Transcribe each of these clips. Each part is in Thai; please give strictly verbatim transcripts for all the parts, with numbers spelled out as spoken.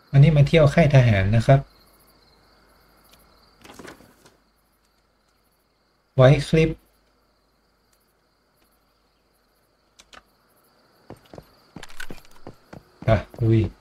อันนี้มาเที่ยวค่ายทหารนะครับ ไว้คลิปอ่ะลุย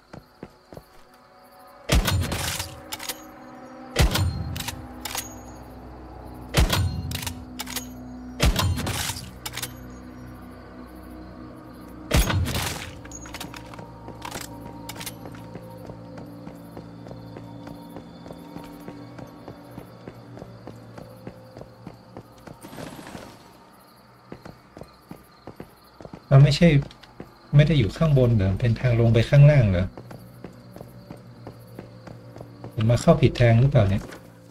มันไม่ใช่ไม่ได้อยู่ข้างบนเหรอเป็นทางลงไปข้างล่างเหรอผมมาเข้าผิดทางหรือเปล่าเนี่ย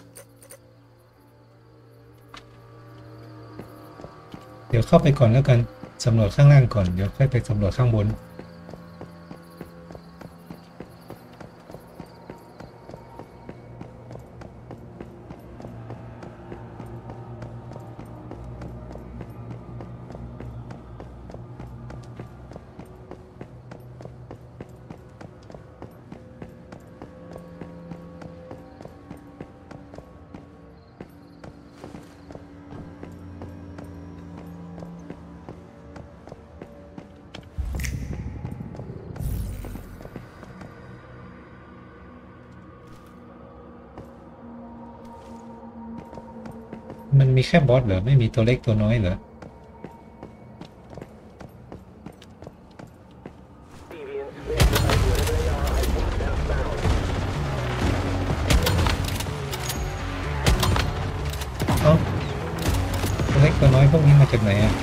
เดี๋ยวเข้าไปก่อนแล้วกันสำรวจข้างล่างก่อนเดี๋ยวค่อยไปสำรวจข้างบนมันมีแค่บอสเหรอไม่มีตัวเล็กตัวน้อยเหรอเอ้าตัวเล็กตัวน้อยพวกนี้มาจากไหนอ่ะ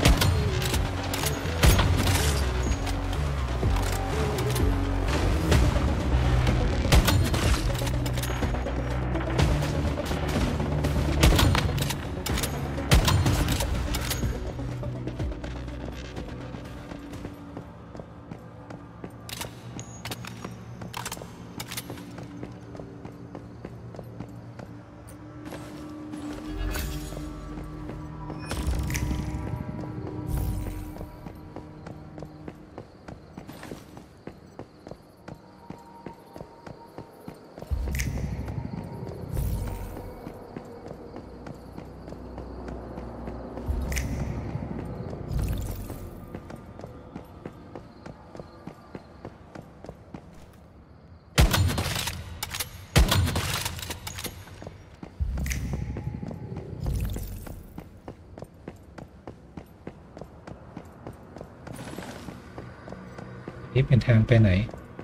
นี่เป็นทางไปไหน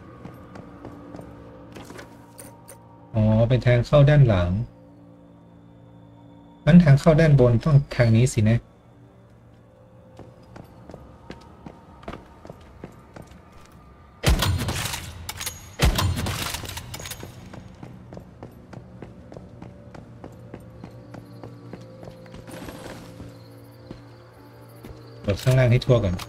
อ๋อเป็นทางเข้าด้านหลังงั้นทางเข้าด้านบนต้องทางนี้สินะกดข้างล่างให้ทั่วก่อน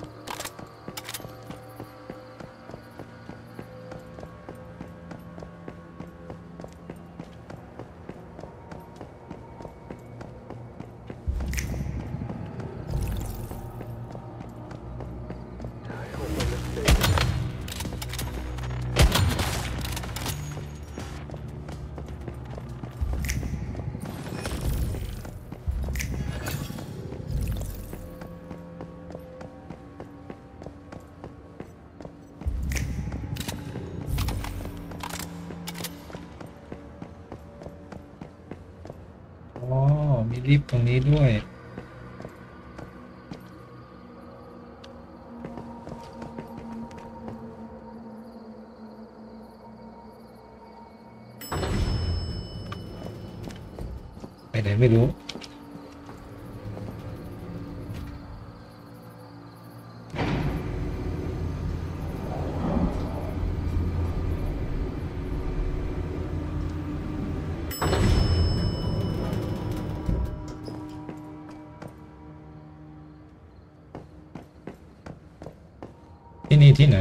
อ๋อมีลิฟต์ตรงนี้ด้วยไปไหนไม่รู้ที่นี่ที่ไหน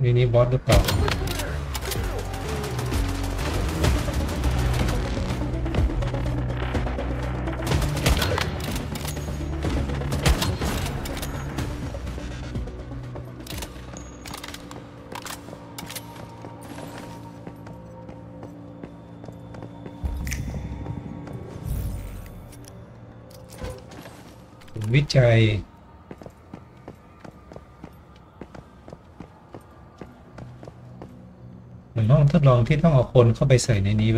นี่นี่บอสหรือเปล่าวิจัยเหมือนห้องทดลองที่ต้องเอาคนเข้าไปใส่ในนี้ไหม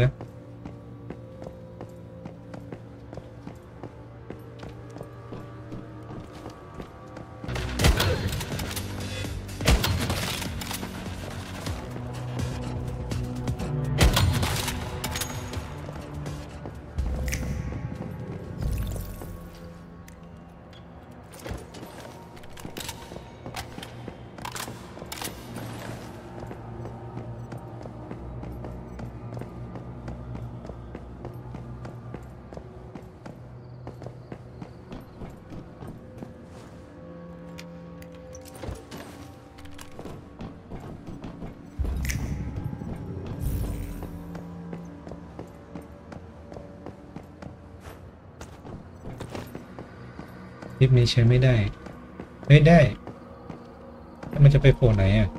ลิฟต์นี้ใช้ไม่ได้ไม่ได้แล้วมันจะไปโผล่ไหนอ่ะ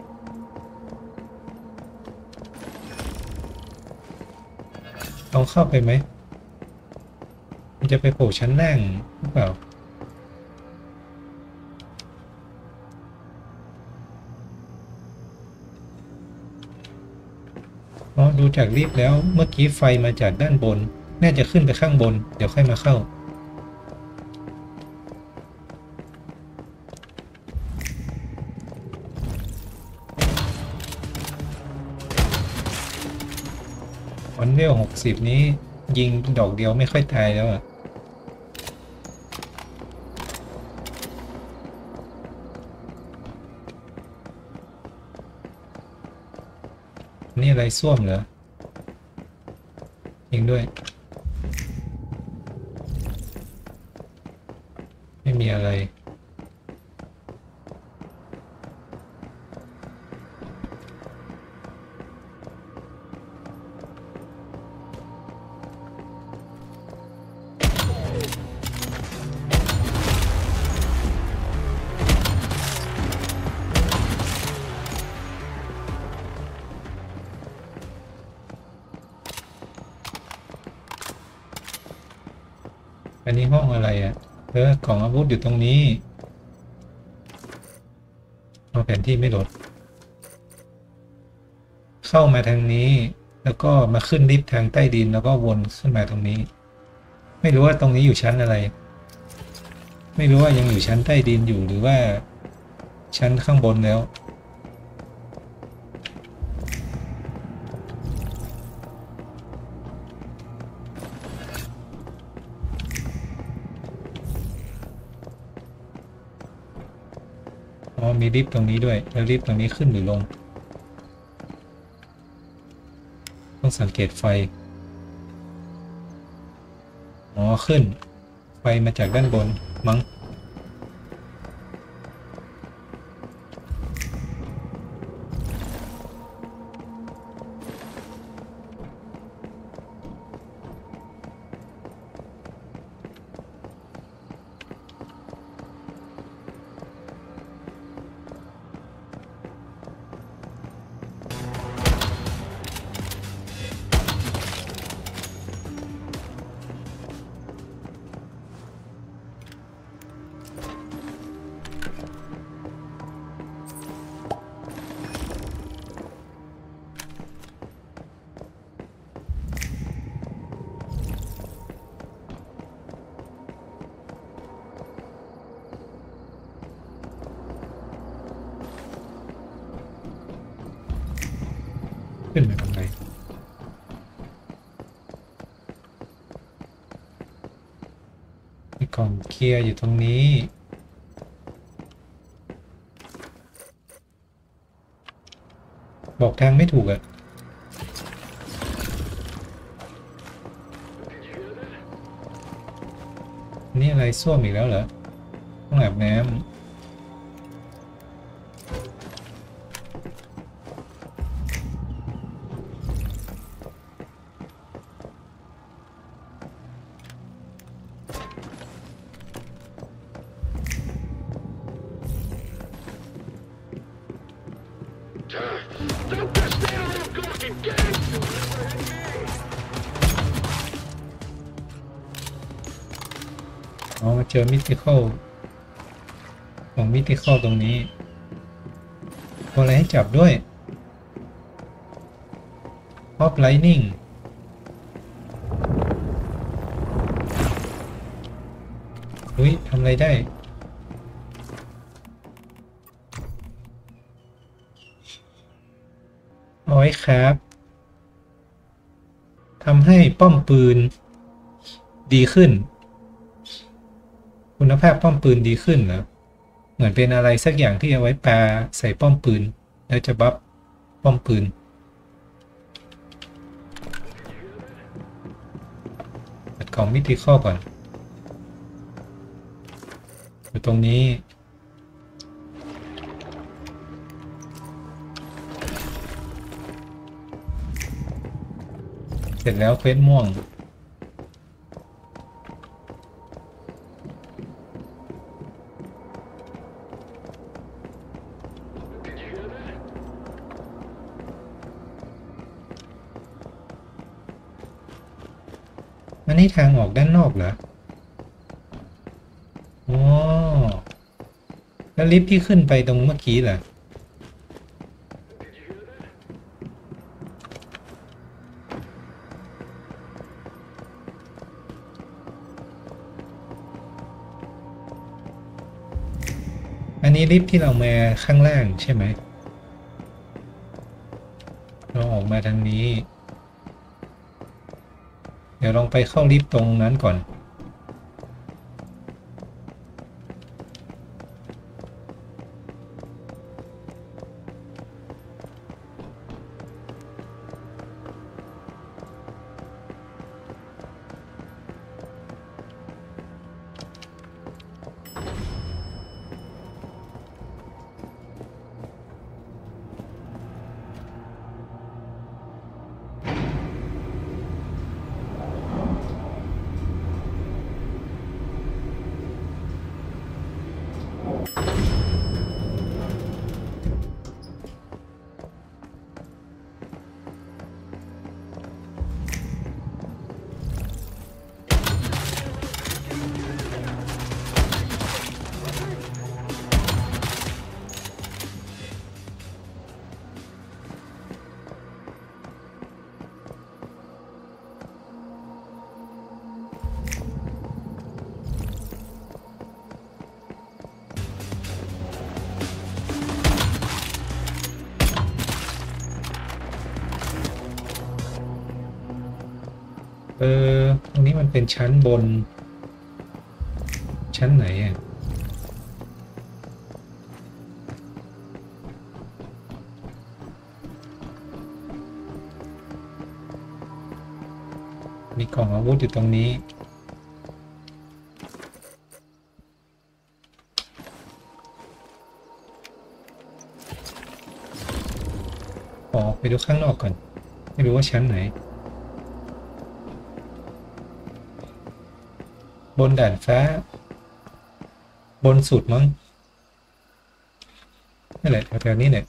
ลองเข้าไปไหมมันจะไปโผล่ชั้นล่างหรือเปล่าอ๋อดูจากลิฟต์แล้วเมื่อกี้ไฟมาจากด้านบนน่าจะขึ้นไปข้างบนเดี๋ยวค่อยมาเข้าวันเวลหกสิบนี้ยิงดอกเดียวไม่ค่อยตายแล้วอ่ะนี่อะไรส้วมเหรอยิงด้วยไม่มีอะไรอันนี้ห้องอะไรอ่ะเออกล่องอาวุธอยู่ตรงนี้เอาแผนที่ไม่โหลดเข้ามาทางนี้แล้วก็มาขึ้นลิฟต์ทางใต้ดินแล้วก็วนขึ้นมาตรงนี้ไม่รู้ว่าตรงนี้อยู่ชั้นอะไรไม่รู้ว่ายังอยู่ชั้นใต้ดินอยู่หรือว่าชั้นข้างบนแล้วอ๋อมีลิฟต์ตรงนี้ด้วยแล้วลิฟต์ตรงนี้ขึ้นหรือลงต้องสังเกตไฟอ๋อขึ้นไฟมาจากด้านบนมั้งขึ้นไปทำไงมีกล่องเคลียร์อยู่ตรงนี้บอกทางไม่ถูกอ่ะนี่อะไรส้วมอีกแล้วเหรอต้องอาบน้ำอ๋อมาเจอมิติคอลของมิติคอลตรงนี้ตัวอะไรให้จับด้วยออฟไลนิ่งอุ้ยทำอะไรได้เอาไว้ครับทำให้ป้อมปืนดีขึ้นคุณภาพป้อมปืนดีขึ้นเหรอเหมือนเป็นอะไรสักอย่างที่เอาไว้ปาใส่ป้อมปืนแล้วจะบัฟป้อมปืนเปิดกล่องมิติข้อก่อนอยู่ตรงนี้เสร็จแล้วเควสม่วงอันนี้ทางออกด้านนอกเหรออ๋อแล้วลิฟต์ที่ขึ้นไปตรงเมื่อกี้ล่ะอันนี้ลิฟต์ที่เรามาข้างล่างใช่ไหมเราออกมาทางนี้เดี๋ยวลองไปเข้าลิฟต์ตรงนั้นก่อนเออตรงนี้มันเป็นชั้นบนชั้นไหนอ่ะมีกล่องอาวุธอยู่ตรงนี้ขอไปดูข้างนอกก่อนไม่รู้ว่าชั้นไหนบนด่านฟ้าบนสุดมั้งนั่นแหละแถวๆนี้เนี่ย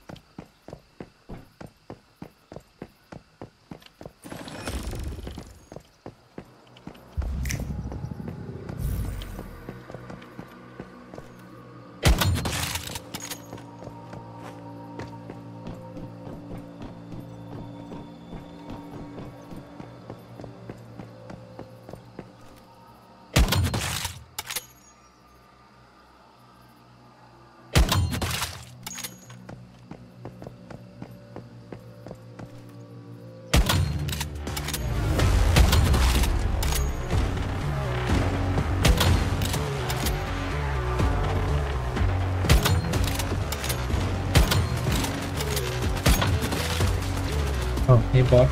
อ๋อนี่บอส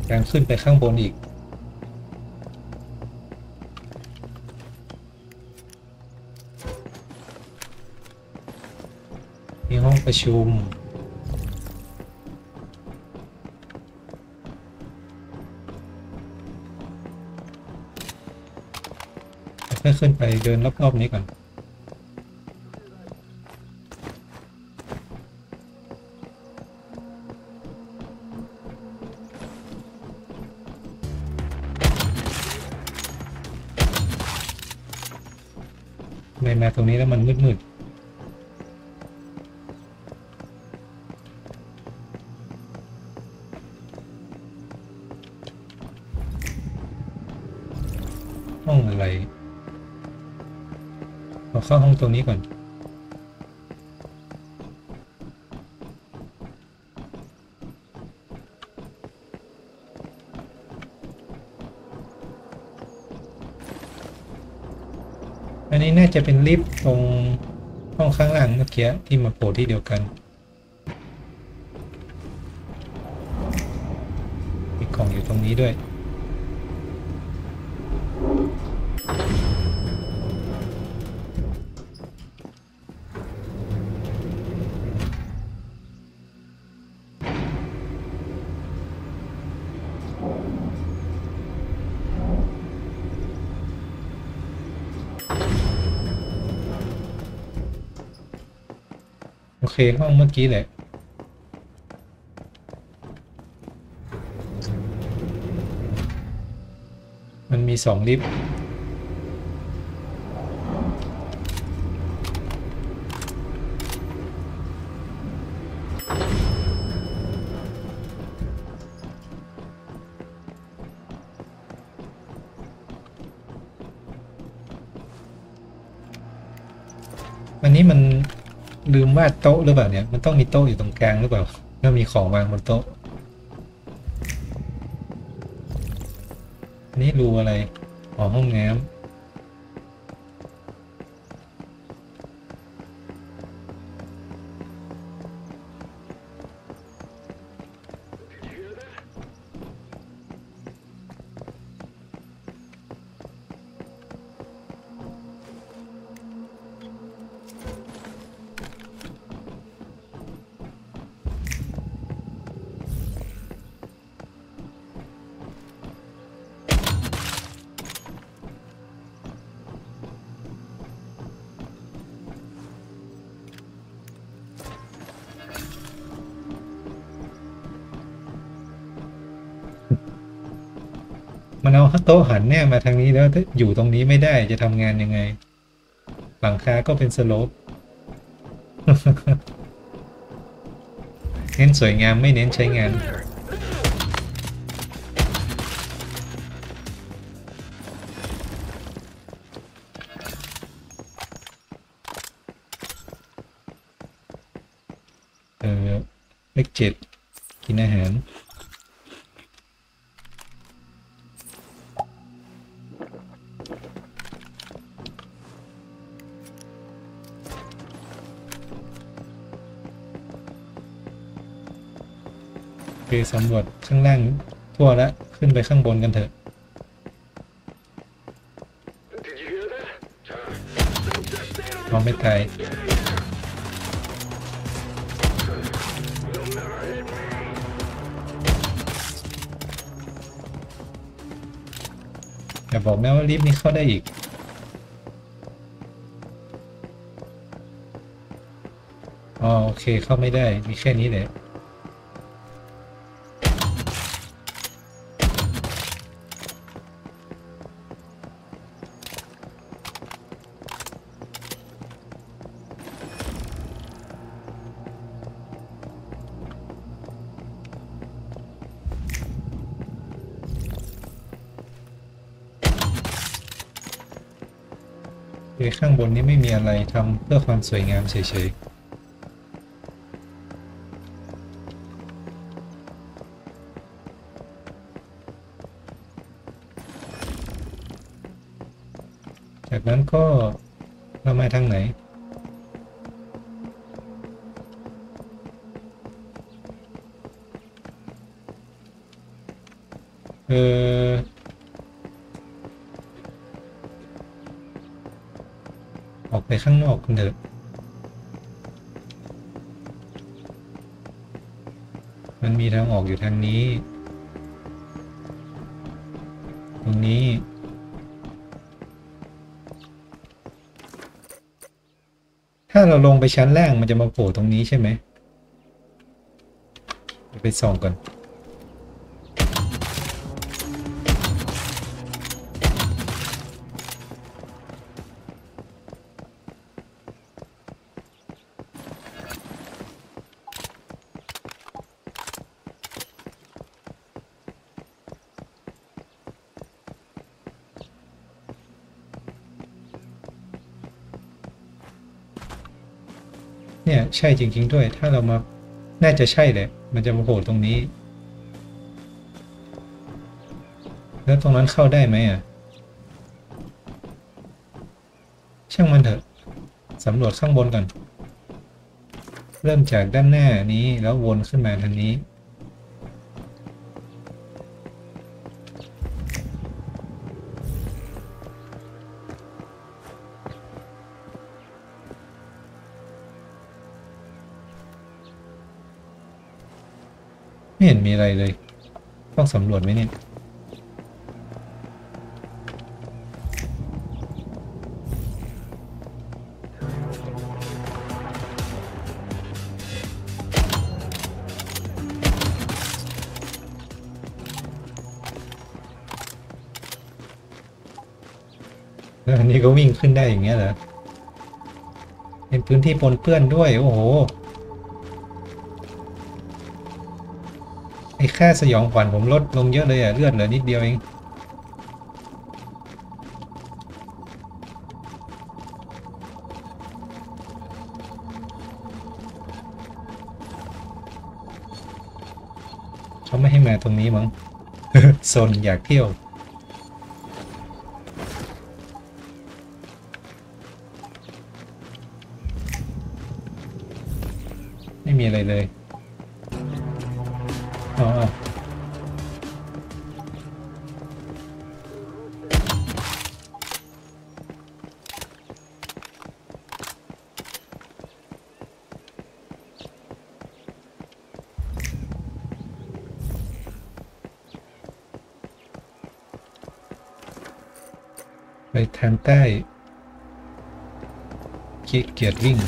การขึ้นไปข้างบนอีกมีห้องประชุมค่อยขึ้นไปเดินรอบๆนี้ก่อนในมาตรงนี้แล้วมันมืดๆห้องอะไรเราเข้าห้องตรงนี้ก่อนอันนี้น่าจะเป็นลิฟต์ตรงห้องข้างล่างเมื่อกี้ที่มาโผล่ที่เดียวกันมีกล่องอยู่ตรงนี้ด้วยโอเคห้องเมื่อกี้แหละมันมีสองลิฟต์อันนี้มันลืมวาดโต๊ะหรือเปล่าเนี่ยมันต้องมีโต๊ะอยู่ตรงกลางหรือเปล่าแล้วมีของวางบนโต๊ะอันนี้รูอะไรอ๋อห้องน้ำมันเอาโต๊ะหันเนี่ยมาทางนี้แล้วถ้าอยู่ตรงนี้ไม่ได้จะทำงานยังไงหลังคาก็เป็นสโลป เน้นสวยงามไม่เน้นใช้งานเออเลขเจ็ดกินอาหารไปสำรวจข้างล่างทั่วแล้วขึ้นไปข้างบนกันเถอะเราไม่ตายอย่าบอกแม่ว่าลิฟต์นี้เข้าได้อีกอ๋อโอเคเข้าไม่ได้มีแค่นี้แหละคือข้างบนนี้ไม่มีอะไรทำเพื่อความสวยงามเฉยๆจากนั้นก็เรามาทางไหนเออออกไปข้างนอกกันเถอะมันมีทางออกอยู่ทางนี้ตรงนี้ถ้าเราลงไปชั้นล่างมันจะมาโผล่ตรงนี้ใช่ไหมเดี๋ยวไปส่องก่อนเนี่ยใช่จริงๆด้วยถ้าเรามาน่าจะใช่แหละมันจะมาโผล่ตรงนี้แล้วตรงนั้นเข้าได้ไหมอ่ะช่างมันเถอะสำรวจข้างบนก่อนเริ่มจากด้านหน้านี้แล้ววนขึ้นมาทางนี้ไม่เห็นมีอะไรเลยต้องสำรวจไหมเนี่ยแล้วอันนี้ก็วิ่งขึ้นได้อย่างเงี้ยเหรอเป็นพื้นที่ปนเปื้อนด้วยโอ้โหไอ้ค่าสยองขวัญผมลดลงเยอะเลยอ่ะเลือดเหลือนิดเดียวเองเขาไม่ให้มาตรงนี้มั้ง โซนอยากเที่ยวไม่มีอะไรเลยอ๋อไปทางใต้ขี้เกียจวิ่ง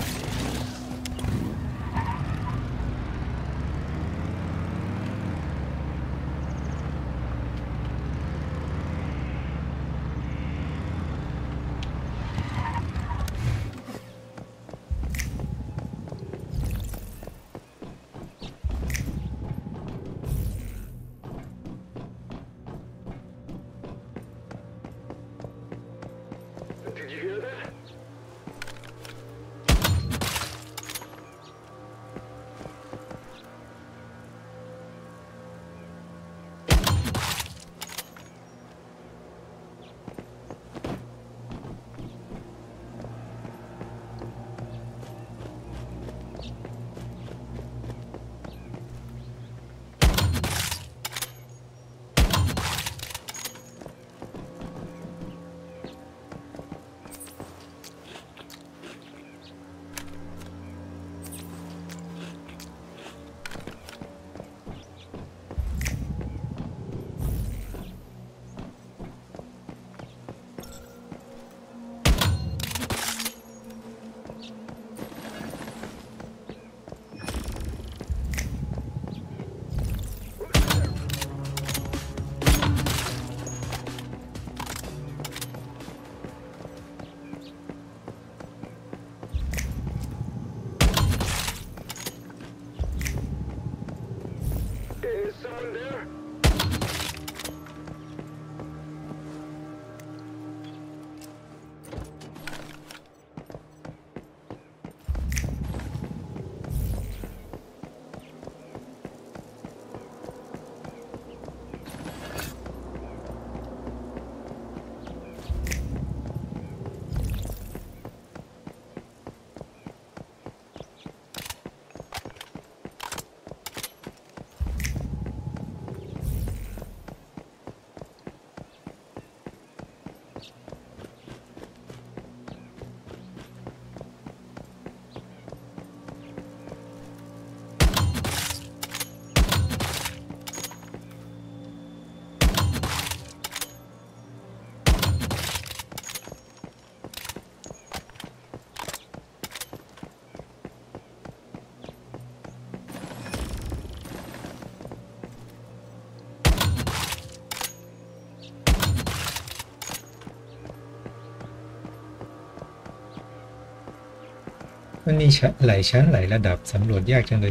มันมีชั้นหลายชั้นหลายระดับสำรวจยากจังเลย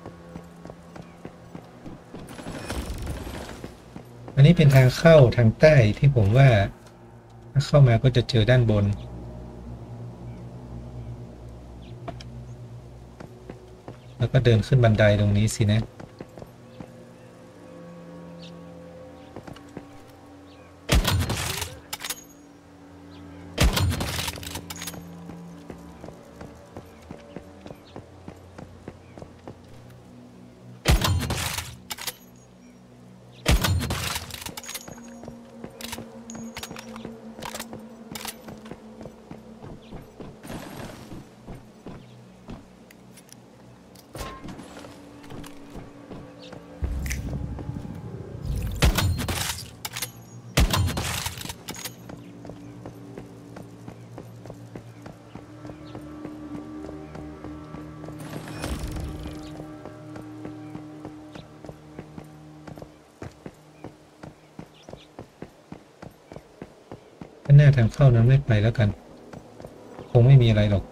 อันนี้เป็นทางเข้าทางใต้ที่ผมว่าถ้าเข้ามาก็จะเจอด้านบนแล้วก็เดินขึ้นบันไดตรงนี้สินะข้างหน้าทางเข้านั้นไม่ไปแล้วกันคงไม่มีอะไรหรอก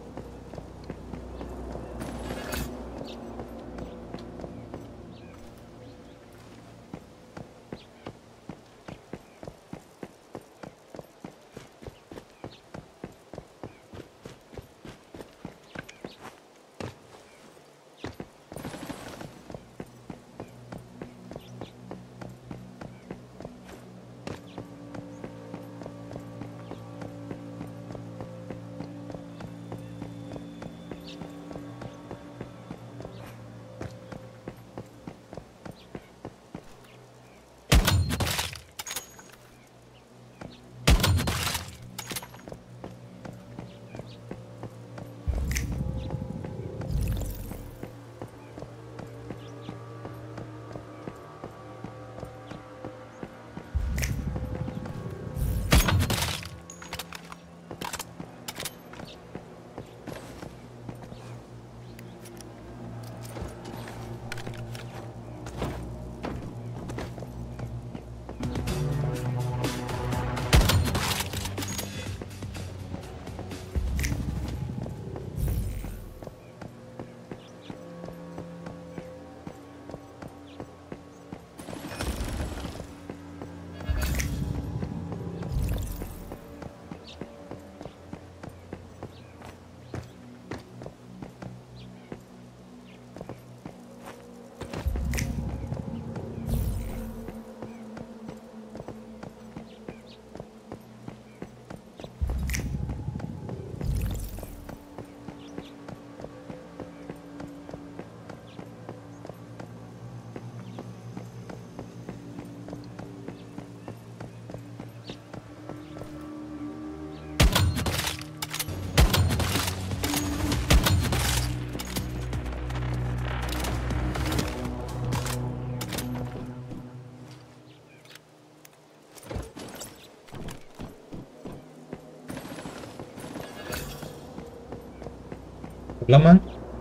แล้วมั้ง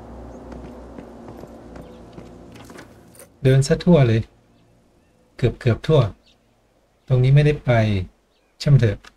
เดินซะทั่วเลยเกือบเกือบทั่วตรงนี้ไม่ได้ไปช่างเถอะ